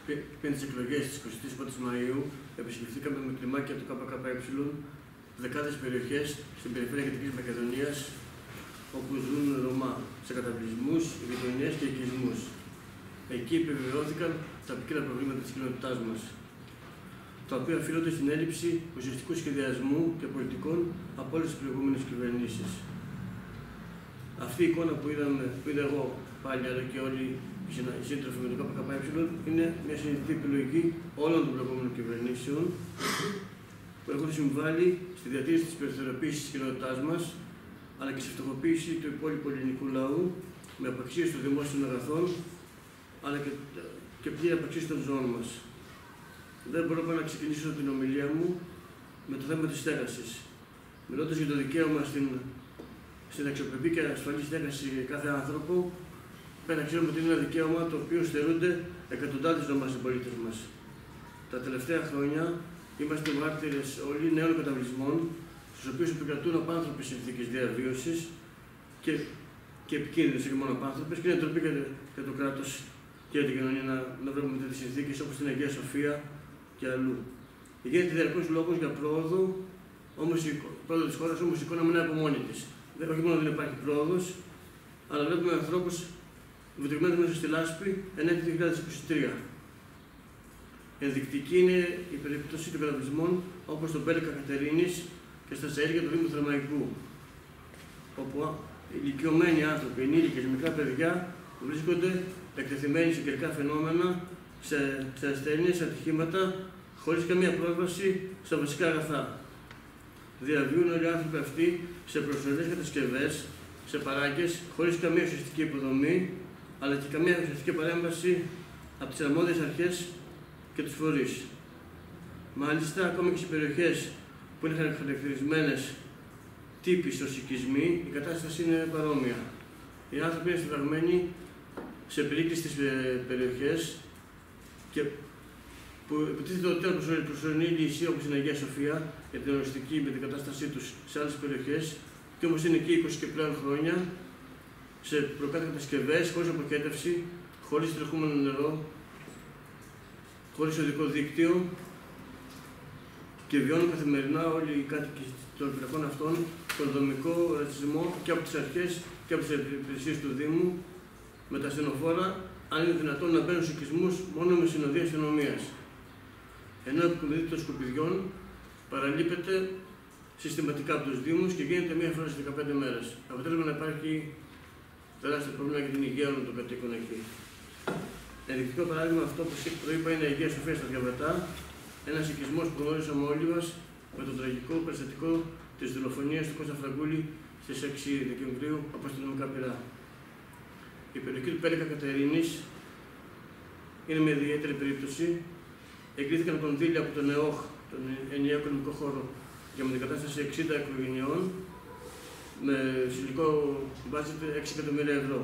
πριν τις εκλογές της 21ης Μαΐου, επισκεφθήκαμε με κλιμάκια του ΚΚΕ δεκάδες περιοχές στην περιφέρεια Κεντρικής Μακεδονίας, όπου ζουν Ρωμά, σε καταβλισμούς, γειτονιές και οικισμούς. Εκεί επιβεβαιώθηκαν τα επικίνδυνα προβλήματα της κοινότητάς μας, τα οποία οφείλονται στην έλλειψη ουσιαστικού σχεδιασμού και πολιτικών από όλες τις προηγούμενες κυβερνήσεις. Αυτή η εικόνα που είδα εγώ πάλι, αλλά και όλοι οι σύντροφοι με το ΚΚΕ, είναι μια συνειδητή επιλογή όλων των προηγούμενων κυβερνήσεων που έχουν συμβάλει στη διατήρηση της περιθωριοποίησης της κοινότητάς μας, αλλά και στη φτωχοποίηση του υπόλοιπου ελληνικού λαού, με απαξίωση των δημόσιων αγαθών, αλλά και πλήρη απαξίωση των ζώων μας. Δεν μπορώ να ξεκινήσω την ομιλία μου με το θέμα της στέγασης. Μιλώντας για το δικαίωμα στην αξιοπρεπή και ασφαλή στέγαση για κάθε άνθρωπο, πρέπει να ξέρουμε ότι είναι ένα δικαίωμα το οποίο στερούνται εκατοντάδες Ρωμά συμπολίτες μας. Τα τελευταία χρόνια είμαστε μάρτυρες όλοι νέων καταβλισμών, στους οποίους επικρατούν απάνθρωπες συνθήκες διαβίωσης και επικίνδυνες, όχι μόνο απάνθρωπες, και είναι ντροπή για το κράτος και για την κοινωνία να βλέπουμε τέτοιες συνθήκες όπως στην Αγία Σοφία και αλλού. Γίνεται διαρκώς λόγος για πρόοδο, όμως η πρόοδο της χώρας, όμως η εικόνα μην είναι από μόνη της. Όχι μόνο δεν υπάρχει πρόοδος, αλλά βλέπουμε ανθρώπους βυτριγμένους μέσα στη λάσπη εν έτη 2023. Ενδεικτική είναι η περίπτωση των καταβλισμών όπως τον Πέλεκα Κατερίνης και στα Σαΐρια του Δήμου Θερμαϊκού, όπου ηλικιωμένοι άνθρωποι, ενήλικες, μικρά παιδιά βρίσκονται εκτεθειμένοι σε καιρικά φαινόμενα, σε ασθένειες, σε ατυχήματα, χωρίς καμία πρόσβαση στα βασικά αγαθά. Διαβιούν όλοι οι άνθρωποι αυτοί σε προσωρινές κατασκευές, σε παράγκες, χωρίς καμία ουσιαστική υποδομή, αλλά και καμία ουσιαστική παρέμβαση από τις αρμόδιες αρχές και τους φορείς. Μάλιστα, ακόμη και σε περιοχές που είναι χαρακτηρισμένες τύποι ως οικισμοί, η κατάσταση είναι παρόμοια. Οι άνθρωποι είναι στεγαγμένοι σε περίκλειστες περιοχές και που υποτίθεται ότι ήταν προσωρινή λύση, όπως είναι η Αγία Σοφία, για την οριστική μετεγκατάστασή τους σε άλλες περιοχές, και όμως είναι εκεί 20 και πλέον χρόνια, σε προκάτω κατασκευές, χωρίς αποχέτευση, χωρίς τρεχούμενο νερό, χωρίς οδικό δίκτυο, και βιώνουν καθημερινά όλοι οι κάτοικοι των περιοχών αυτών τον δομικό ρατσισμό και από τις αρχές και από τις υπηρεσίες του Δήμου, με τα ασθενοφόρα, αν είναι δυνατόν να μπαίνουν σε οικισμούς μόνο με συνοδεία αστυνομίας. Ενώ η επικοινωνία των σκουπιδιών παραλείπεται συστηματικά από τους Δήμους και γίνεται μία φορά σε 15 μέρες. Αποτέλεσμα να υπάρχει τεράστιο πρόβλημα για την υγεία όλων των κατοίκων εκεί. Ενδεικτικό παράδειγμα αυτό που προείπα είναι η Αγία Σοφία στα Διαβατά, ένας οικισμός που γνώρισαμε όλοι μας με το τραγικό περιστατικό της δολοφονίας του Κώστα Φραγκούλη στις 6 Δεκεμβρίου από αστυνομικά πυρά. Η περιοχή του Πέλεκα Κατερίνης είναι μια ιδιαίτερη περίπτωση. Εγκρίθηκαν κονδύλια από τον ΕΟΧ, τον Ενιαίο Οικονομικό Χώρο, για μετεγκατάσταση 60 οικογενειών με συνολικό budget 6 εκατομμύρια ευρώ.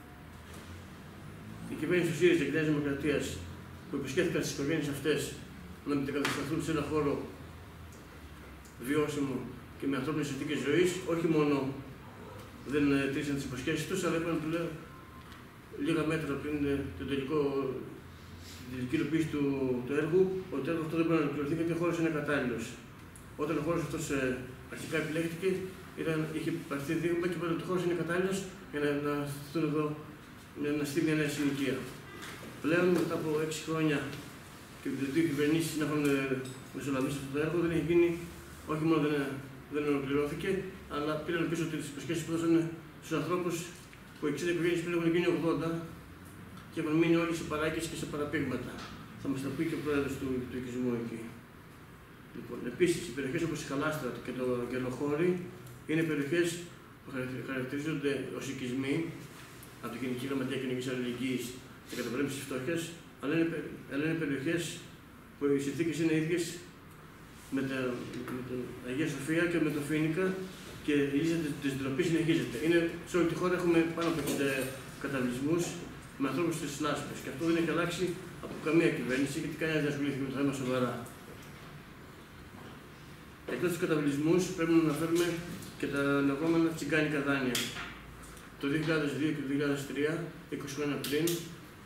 Η κυβέρνηση του ΣΥΡΙΖΑ και της Νέας Δημοκρατίας, που υποσχέθηκαν στις οικογένειες αυτές να μετεγκατασταθούν σε ένα χώρο βιώσιμο και με ανθρώπινες συνθήκες ζωής, όχι μόνο δεν τήρησαν τις υποσχέσεις τους, αλλά είπαν λίγα μέτρα πριν την τελική υλοποίηση του έργου, ότι το έργο αυτό δεν μπορεί να ολοκληρωθεί γιατί ο χώρος είναι κατάλληλος. Όταν ο χώρος αυτός αρχικά επιλέχθηκε, είχε πάρθει δείγμα και ότι ο χώρος είναι κατάλληλος για να στηθούν εδώ, να στείλει μια νέα συνοικία. Πλέον, μετά από 6 χρόνια και οι δύο κυβερνήσεις να έχουν μεσολαβήσει αυτό το έργο, δεν έχει γίνει, όχι μόνο δεν ολοκληρώθηκε, αλλά πήραν πίσω τις υποσχέσεις που δώσανε στους ανθρώπους που 60 οικογένειες πριν έχουν γίνει 80 και έχουν μείνει όλοι σε παράγκες και σε παραπήγματα. Θα μας τα πει και ο πρόεδρος του οικισμού εκεί. Λοιπόν, επίσης, οι περιοχές όπως η Χαλάστρα και το Γερνοχώρι είναι περιοχές που χαρακτηρίζονται ως οικισμοί από την Γενική Γραμματεία Κοινωνικής Αλληλεγγύης και καταπολέμησης της φτώχειας, αλλά είναι περιοχές που οι συνθήκες είναι ίδιες με την Αγία Σοφία και με το Φοίνικα και η λύση της ντροπής συνεχίζεται. Σε όλη τη χώρα έχουμε πάνω από 60 καταβλισμούς με ανθρώπους στις λάσπες και αυτό δεν έχει αλλάξει από καμία κυβέρνηση γιατί κανένας δεν ασχολήθηκε με το θέμα σοβαρά. Εκτός τους καταβλισμούς πρέπει να αναφέρουμε και τα λεγόμενα τσιγκάνικα δάνεια. Το 2002 και το 2003, 20 χρόνια πριν,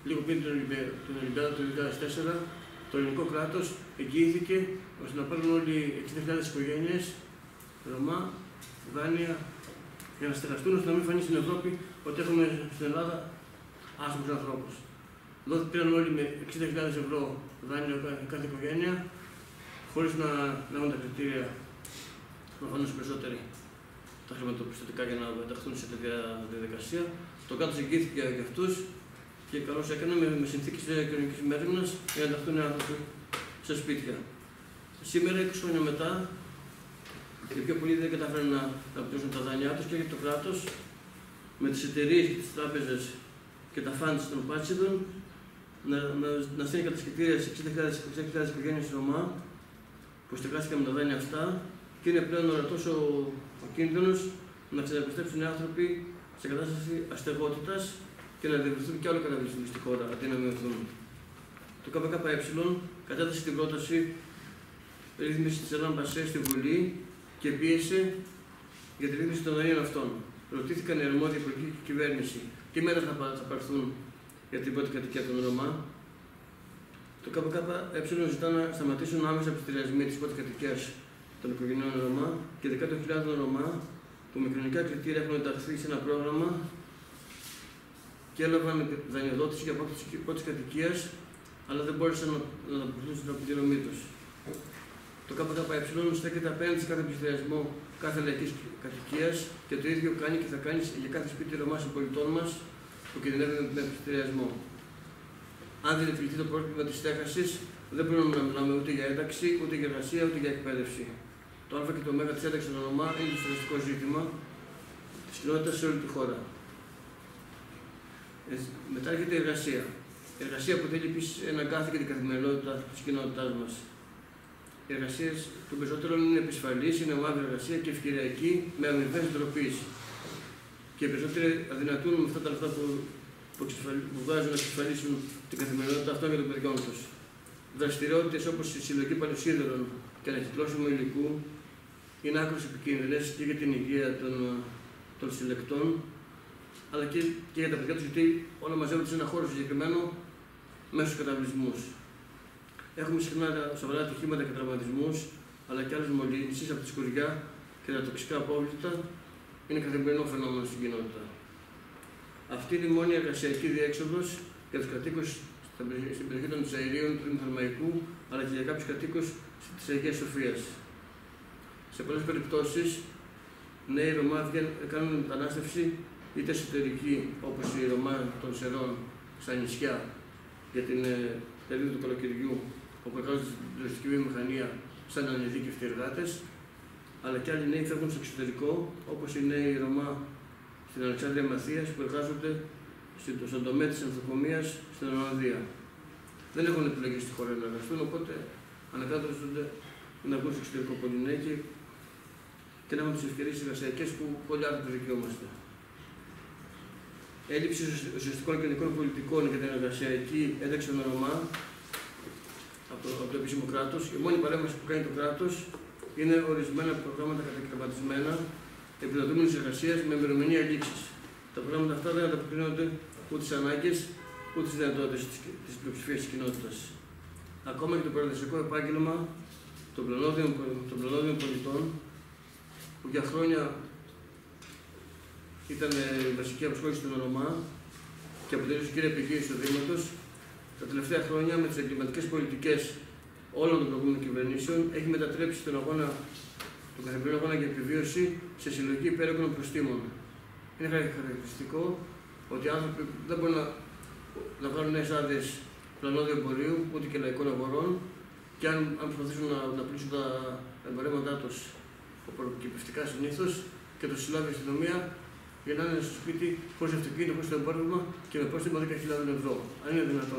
λίγο πριν την Ολυμπιάδα του 2004, το ελληνικό κράτος εγγυήθηκε ώστε να πάρουν όλοι 60.000 οικογένειες Ρωμά δάνεια για να στεγαστούν, ώστε να μην φανεί στην Ευρώπη ότι έχουμε στην Ελλάδα άσχημους ανθρώπους. Εδώ πήραν όλοι με 60.000 ευρώ δάνειο κάθε οικογένεια, χωρίς να έχουν τα κριτήρια, προφανώς περισσότεροι τα χρηματοπιστωτικά για να ενταχθούν σε τέτοια διαδικασία. Το κράτος εγγύθηκε για αυτούς και καλώς έκανε με συνθήκες κοινωνικής μέριμνας για να ενταχθούν οι άνθρωποι σε σπίτια. Σήμερα, 20 χρόνια μετά, οι πιο πολλοί δεν κατάφεραν να πληρώσουν τα δάνειά τους και το κράτος με τις εταιρείες και τις τράπεζες και τα funds των πάτσιδων να στέλνει κατασκευήρια σε 60.000 οικογένειες Ρωμά που στεγάστηκαν με τα δάνεια αυτά και είναι πλέον ορατός ο κίνδυνος να ξαναεπιστρέψουν οι άνθρωποι σε κατάσταση αστεγότητας και να διευρυνθούν κι άλλο καταβλητισμό στη χώρα αντί να μειωθούν. Το ΚΚΕ κατέθεσε την πρόταση ρύθμιση της Ελλάδας στη Βουλή και πίεσε για τη ρύθμιση των δανείων αυτών. Ρωτήθηκαν οι αρμόδιοι υπουργοί και κυβέρνηση τι μέτρα θα πάρθουν για την πρώτη κατοικία των Ρωμά. Το ΚΚΕ ζητά να σταματήσουν άμεσα πληστηριασμοί της πρώτης κατοικίας των οικογενειών Ρωμά και 10.000 Ρωμά που με κοινωνικά κριτήρια έχουν ενταχθεί σε ένα πρόγραμμα και έλαβαν δανειοδότηση για απόκτηση πρώτης κατοικίας, αλλά δεν μπόρεσαν να ανταποκριθούν στην πληρωμή τους. Το ΚΚΕ στέκεται απέναντι σε κάθε πληστηριασμό κάθε λαϊκής κατοικίας και το ίδιο κάνει και θα κάνει για κάθε σπίτι Ρωμά συμπολιτών μας που κινδυνεύει με πληστηριασμό. Αν δεν επιληθεί το πρόβλημα της στέγασης, δεν μπορούμε να μιλάμε ούτε για ένταξη, ούτε για εργασία, ούτε για εκπαίδευση. Το Α και το Ω της ένταξης των Ρωμά είναι το στρατηγικό ζήτημα της κοινότητας σε όλη τη χώρα. Μετά έρχεται η εργασία. Η εργασία αποτελεί επίσης ένα αγκάθι για την καθημερινότητα της κοινότητάς μας. Οι εργασίες των περισσότερων είναι επισφαλείς, είναι μαύρη εργασία και ευκαιριακή με αμοιβές ντροπής. Και οι περισσότεροι αδυνατούν με αυτά τα λεφτά που βγάζουν να εξασφαλίσουν την καθημερινότητα αυτών για των παιδιών τους. Δραστηριότητες όπως η συλλογή παλαιοσίδερων και ανακυκλώσιμο υλικού είναι άκρως επικίνδυνες και για την υγεία των συλλεκτών, αλλά και για τα παιδιά τους, γιατί όλα μαζεύονται σε ένα χώρο συγκεκριμένο μέσα στους καταβλισμούς. Έχουμε συχνά σοβαρά ατυχήματα και τραυματισμούς, αλλά και άλλες μολύνσεις από τη σκουριά και τα τοξικά απόβλητα είναι καθημερινό φαινόμενο στην κοινότητα. Αυτή είναι η μόνη εργασιακή διέξοδος για τους κατοίκους στην περιοχή των Τζαηρίων, του Δήμου Θερμαϊκού, αλλά και για κάποιους κατοίκους της Αγίας Σοφίας. Σε πολλές περιπτώσεις, νέοι Ρωμά κάνουν μετανάστευση είτε εσωτερική, όπως οι Ρωμά των Σερών στα νησιά για την περίοδο του καλοκαιριού, όπου εργάζονται στην τουριστική βιομηχανία σαν ανειδίκευτοι εργάτες, αλλά και άλλοι νέοι φεύγουν στο εξωτερικό, όπως οι νέοι Ρωμά στην Αλεξάνδρεια Μαθίας που εργάζονται στον τομέα της ανθοκομείας στην Ολλανδία. Δεν έχουν επιλογή στη χώρα να εργαστούν, οπότε ανακάτω να βγουν στο εξωτερικό πολλοί νέοι και να έχουν τις ευκαιρίες εργασιακές που πολλοί άνθρωποι δικαιούμαστε. Έλλειψη ουσιαστικών και κοινωνικών πολιτικών για την εργασιακή ένταξη των Ρωμά από το επίσημο κράτος. Η μόνη παρέμβαση που κάνει το κράτος είναι ορισμένα προγράμματα κατακαιρματισμένα επιδοτούμενης εργασίας με ημερομηνία λήξης. Τα προγράμματα αυτά δεν ανταποκρίνονται ούτε στις ανάγκες ούτε στις δυνατότητες της πλειοψηφίας της κοινότητας. Ακόμα και το παραδοσιακό επάγγελμα των πλωνόδιων πολιτών, που για χρόνια ήταν η βασική απασχόληση των Ρωμά και αποτελούσε κύρια πηγή εισοδήματος, τα τελευταία χρόνια με τις εγκληματικές πολιτικές όλων των προηγούμενων κυβερνήσεων έχει μετατρέψει τον καθημερινό αγώνα για επιβίωση σε συλλογή υπέρογγων προστήμων. Είναι χαρακτηριστικό ότι οι άνθρωποι δεν μπορούν να βγάλουν νέες άδειες πλανόδιου εμπορίου ούτε και λαϊκών αγορών και αν προσπαθήσουν να πλήσουν τα εμπορεύματά τους προκυπευτικά συνήθως και το συλλάβει η αστυνομία, γυρνάνε στο σπίτι χωρίς αυτοκίνητο, χωρίς το εμπόρευμα και με πρόστιμο 10.000 ευρώ. Αν είναι δυνατόν.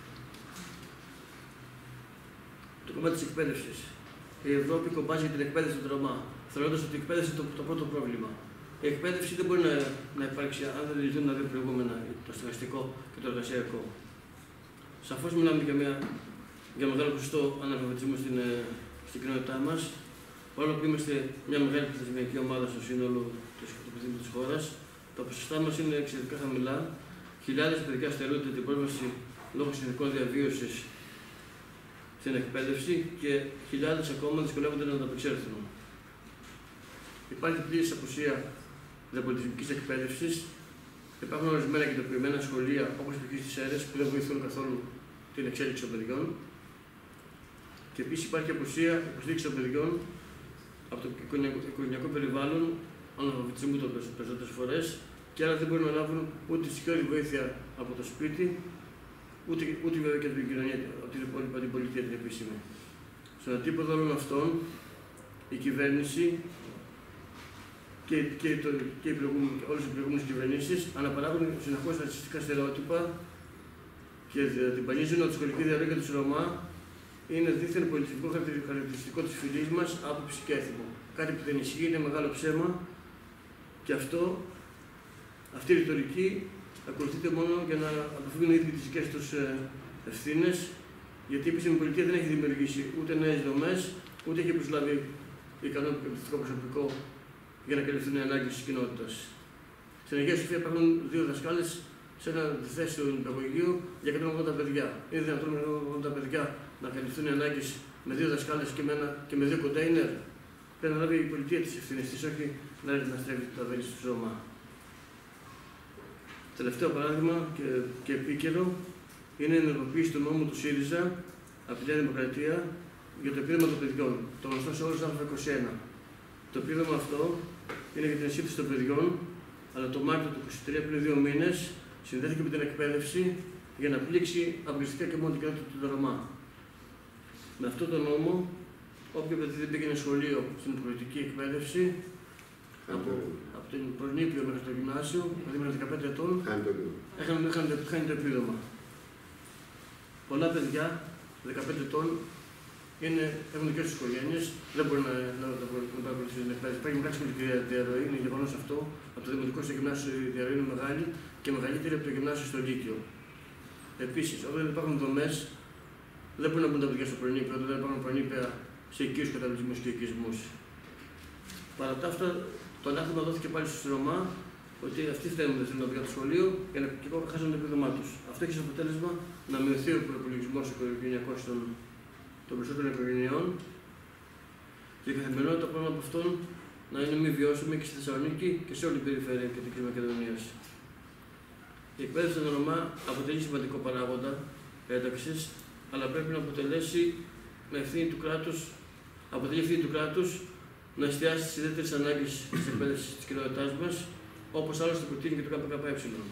Το κομμάτι της εκπαίδευσης. Η Ευρώπη κομπάζει για την εκπαίδευση των Ρωμά, θεωρώντας ότι η εκπαίδευση είναι το πρώτο πρόβλημα. Η εκπαίδευση δεν μπορεί να υπάρξει αν δεν λυθούν τα δύο προηγούμενα, το στεγαστικό και το εργασιακό. Σαφώς μιλάμε για μεγάλο ποσοστό αναλφαβητισμού στην κοινότητά μας. Παρόλο που είμαστε μια μεγάλη πληθυσμιακή ομάδα στο σύνολο του πληθυσμού της χώρας, τα ποσοστά μας είναι εξαιρετικά χαμηλά Χιλιάδες παιδιά στερούνται την πρόσβαση λόγω συνθηκών διαβίωσης στην εκπαίδευση και χιλιάδες ακόμα δυσκολεύονται να ανταπεξέλθουν. Υπάρχει πλήρης απουσία διαπολιτισμικής εκπαίδευσης. Υπάρχουν ορισμένα κεντροποιημένα σχολεία, όπως στις αίρες, που δεν βοηθούν καθόλου την εξέλιξη των παιδιών. Και επίσης υπάρχει απουσία υποστήριξη των παιδιών από το οικογενειακό περιβάλλον, αναλφαβητισμού των περισσότερες φορές, και άρα δεν μπορούν να λάβουν ούτε ισχυρή βοήθεια από το σπίτι, ούτε βέβαια και από την κοινωνία, από την πολιτεία την επίσημη. Στον αντίποδο όλων αυτών, η κυβέρνηση και όλες οι προηγούμενες κυβερνήσεις αναπαράγουν συνεχώς ρατσιστικά στερεότυπα και τυμπανίζουν ότι η σχολική διαλογή του Ρωμά είναι δίθεν πολιτιστικό χαρακτηριστικό της φυλής μας, άποψη και έθιμο. Κάτι που δεν ισχύει, είναι μεγάλο ψέμα, και αυτή η ρητορική ακολουθείται μόνο για να αποφύγουν οι ίδιοι τις δικές τους ευθύνες, γιατί η επίσημη πολιτεία δεν έχει δημιουργήσει ούτε νέες δομές, ούτε έχει προσλάβει ικανό εκπαιδευτικό προσωπικό για να καλυφθούν οι ανάγκες της κοινότητας. Στην Αγία Σοφία υπάρχουν 2 δασκάλες σε ένα διθέσιο νηπιαγωγείο για 180 παιδιά. Είναι δυνατόν με 180 παιδιά να καλυφθούν οι ανάγκες με 2 δασκάλες και με 2 κοντέινερ? Πρέπει να λάβει η πολιτεία τις ευθύνες της, όχι να έρθει να στρέφει τα βέλη του Ρώμα. Τελευταίο παράδειγμα και επίκαιρο είναι η ενεργοποίηση του νόμου του ΣΥΡΙΖΑ από τη Νέα Δημοκρατία για το επίδομα των παιδιών, το γνωστό σε όλους Α21. Το επίδομα αυτό είναι για την ενσύντηση των παιδιών, αλλά το Μάρτιο του 2023, πριν 2 μήνες, συνδέθηκε με την εκπαίδευση για να πλήξει αποκλειστικά και μόνο την κοινότητα του Ρωμά. Με αυτόν τον νόμο, όποιο παιδί δεν πήγαινε σχολείο στην προηγική εκπαίδευση, από την προνήπιο μέχρι το γυμνάσιο, δηλαδή μέχρι 15 ετών, χάνει το επίδομα. Πολλά παιδιά 15 ετών έχουν δικέ του οικογένειες, δεν μπορούν να παρακολουθήσουν την εκπαίδευση. Υπάρχει μεγάλη σχολική διαρροή, είναι γεγονός αυτό. Από το δημοτικό στο γυμνάσιο η διαρροή είναι μεγάλη και μεγαλύτερη από το γυμνάσιο στο λύκειο. Επίσης, όταν δεν υπάρχουν δομές, δεν μπορούν να μπουν τα παιδιά στο προνήπιο, όταν δεν υπάρχουν προνήπια σε οικείους καταβλισμούς και οικισμούς. Παρά τα αυτά, το ανάθεμα δόθηκε πάλι στους Ρωμά ότι αυτοί φταίνουν δεν θέλουν να βγουν από το σχολείο και χάσαν το επίδομά τους. Αυτό έχει σαν αποτέλεσμα να μειωθεί ο προπολογισμός οικογενειακός των περισσότερων οικογενειών και η καθημερινότητα πάνω από αυτόν να είναι μη βιώσιμη και στη Θεσσαλονίκη και σε όλη την περιφέρεια Κεντρικής Μακεδονίας. Η εκπαίδευση των Ρωμά αποτελεί σημαντικό παράγοντα ένταξης, αλλά πρέπει να αποτελέσει ευθύνη του κράτους να εστιάσει στις ιδιαίτερες ανάγκες της εκπαίδευσης της κοινότητάς μας, όπως άλλωστε προτείνει και το ΚΚΕ.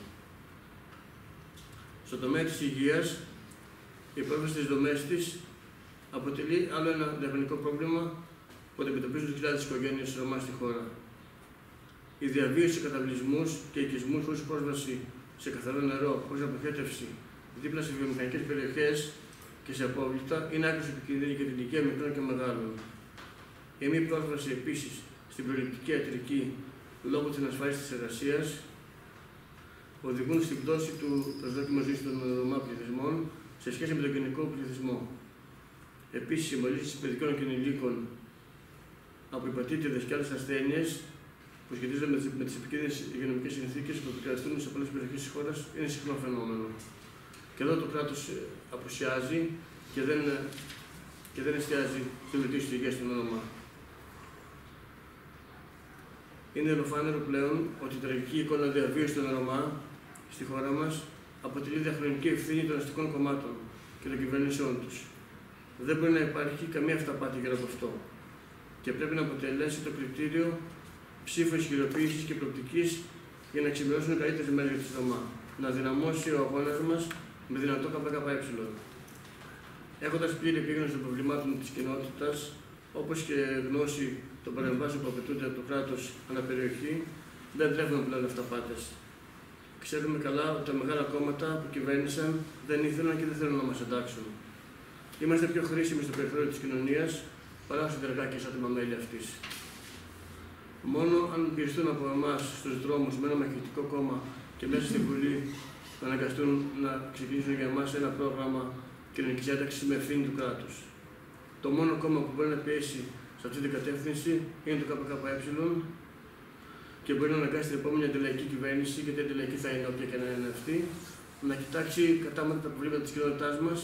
Στο τομέα της υγείας, η πρόσβαση στις δομές της αποτελεί άλλο ένα διαχρονικό πρόβλημα που αντιμετωπίζουν χιλιάδες οικογένειες Ρωμά στη χώρα. Η διαβίωση σε καταβλισμούς και οικισμούς χωρίς πρόσβαση σε καθαρό νερό, χωρίς αποχέτευση, δίπλα σε βιομηχανικές περιοχές και σε απόβλητα είναι άκρως επικίνδυνη για την υγεία μικρών και μεγάλων. Η μη πρόσβαση επίσης στην προληπτική ιατρική λόγω της ανασφάλισης της εργασίας οδηγούν στην πτώση του προσδόκιμου ζωής των Ρωμά πληθυσμών σε σχέση με τον γενικό πληθυσμό. Επίσης, η μολύνση παιδικών και ενηλίκων από υπατήτηδες και άλλες ασθένειες που σχετίζονται με τις επικίνδυνες υγειονομικές συνθήκες που επικρατούν σε πολλές περιοχές της χώρας είναι συχνό φαινόμενο. Και εδώ το κράτος απουσιάζει και δεν εστιάζει στη βελτίωση της υγείας των Ρωμά. Είναι ολοφάνερο πλέον ότι η τραγική εικόνα διαβίωσης των Ρωμά στη χώρα μας αποτελεί διαχρονική ευθύνη των αστικών κομμάτων και των κυβερνήσεών τους. Δεν μπορεί να υπάρχει καμία αυταπάτη γύρω από αυτό και πρέπει να αποτελέσει το κριτήριο ψήφου ισχυροποίησης και προοπτικής για να εξημερώσουν καλύτερες μέρες για τις Ρωμά. Να δυναμώσει ο αγώνας μας με δυνατό ΚΚΕ. Έχοντας πλήρη επίγνωση των προβλημάτων της κοινότητας, όπως και γνώση των παρεμβάσεων που απαιτούνται από το κράτος αναπεριοχή, δεν τρέφουμε πλέον αυταπάτες. Ξέρουμε καλά ότι τα μεγάλα κόμματα που κυβέρνησαν δεν ήθελαν και δεν θέλουν να μας εντάξουν. Είμαστε πιο χρήσιμοι στο περιθώριο της κοινωνίας παρά στο ενεργά και άτομα μέλη αυτής. Μόνο αν πιεστούν από εμάς στους δρόμους με ένα μαχητικό κόμμα και μέσα στη Βουλή θα αναγκαστούν να ξεκινήσουν για εμάς ένα πρόγραμμα κοινωνικής ένταξης με ευθύνη του κράτους. Το μόνο κόμμα που μπορεί να πιέσει σε αυτή την κατεύθυνση είναι το ΚΚΕ, και μπορεί να αναγκάσει την επόμενη αντιλαϊκή κυβέρνηση, γιατί η αντιλαϊκή θα είναι όποια και να είναι αυτή, να κοιτάξει κατάματα τα προβλήματα της κοινότητάς μας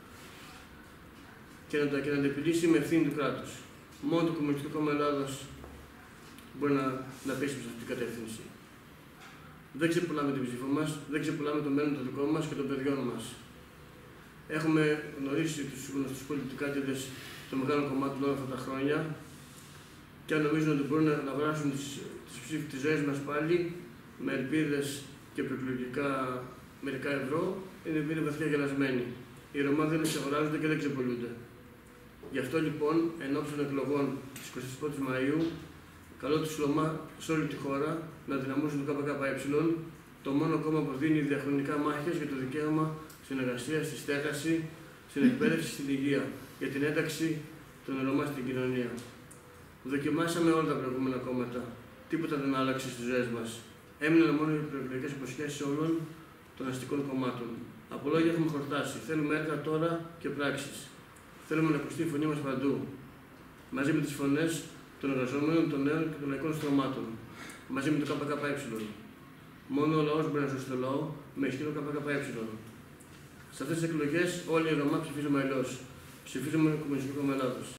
και να τα επιλύσει με ευθύνη του κράτους. Μόνο το Κομμουνιστικό Κόμμα Ελλάδος μπορεί να πέσει σε αυτή την κατεύθυνση. Δεν ξεπουλάμε την ψήφο μας, δεν ξεπουλάμε το μέλλον το δικό μας και των παιδιών μας. Έχουμε γνωρίσει τους γνωστούς πολιτικάτηδες των μεγάλων κομμάτων όλα αυτά τα χρόνια και αν νομίζουν ότι μπορούν να βράσουν τις ζωές μας πάλι με ελπίδες και προεκλογικά μερικά ευρώ, είναι βαθιά γελασμένοι. Οι Ρωμά δεν εξαγοράζονται και δεν ξεπολούνται. Γι' αυτό λοιπόν, εν ώψη των εκλογών της 21ης Μαΐου, καλώ τους Ρωμά σε όλη τη χώρα να δυναμώσουν το ΚΚΕ, το μόνο κόμμα που δίνει διαχρονικά μάχες για το δικαίωμα στην εργασία, στη στέγαση, στην εκπαίδευση, στην υγεία, για την ένταξη των Ρωμά στην κοινωνία. Δοκιμάσαμε όλα τα προηγούμενα κόμματα. Τίποτα δεν άλλαξε στις ζωές μας. Έμειναν μόνο οι προεκλογικές υποσχέσεις όλων των αστικών κομμάτων. Από λόγια έχουμε χορτάσει. Θέλουμε έργα τώρα και πράξεις. Θέλουμε να ακουστεί η φωνή μας παντού. Μαζί με τις φωνές των εργαζομένων, των νέων και των λαϊκών στρωμάτων. Μαζί με το ΚΚΕ. Μόνο ο λαός μπορεί να σώσει το λαό με ισχυρό ΚΚΕ. Σε αυτές τις εκλογές όλοι οι Ρωμά ψηφίζουμε αλλιώς. Ψηφίζουμε Κομμουνιστικό Κόμμα Ελλάδος.